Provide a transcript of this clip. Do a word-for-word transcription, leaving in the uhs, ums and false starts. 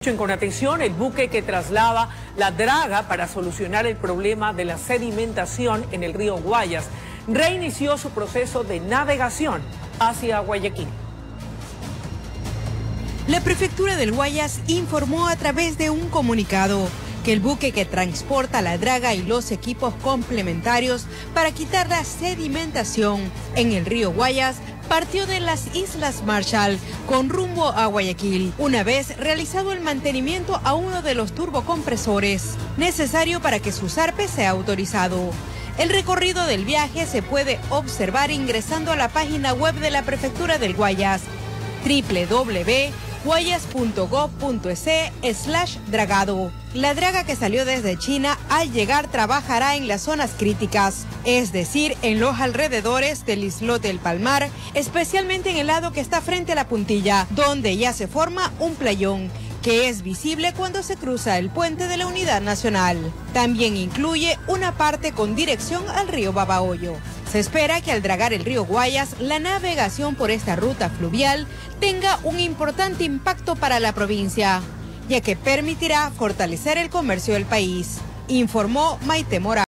Con atención, el buque que traslada la draga para solucionar el problema de la sedimentación en el río Guayas reinició su proceso de navegación hacia Guayaquil. La prefectura del Guayas informó a través de un comunicado que el buque que transporta la draga y los equipos complementarios para quitar la sedimentación en el río Guayas partió de las Islas Marshall con rumbo a Guayaquil, una vez realizado el mantenimiento a uno de los turbocompresores necesario para que su zarpe sea autorizado. El recorrido del viaje se puede observar ingresando a la página web de la Prefectura del Guayas, doble u doble u doble u punto guayas punto gob punto es slash dragado. La draga que salió desde China al llegar trabajará en las zonas críticas, es decir, en los alrededores del islote El Palmar, especialmente en el lado que está frente a la puntilla, donde ya se forma un playón, que es visible cuando se cruza el puente de la Unidad Nacional. También incluye una parte con dirección al río Babahoyo. Se espera que al dragar el río Guayas, la navegación por esta ruta fluvial tenga un importante impacto para la provincia, ya que permitirá fortalecer el comercio del país, informó Maite Morales.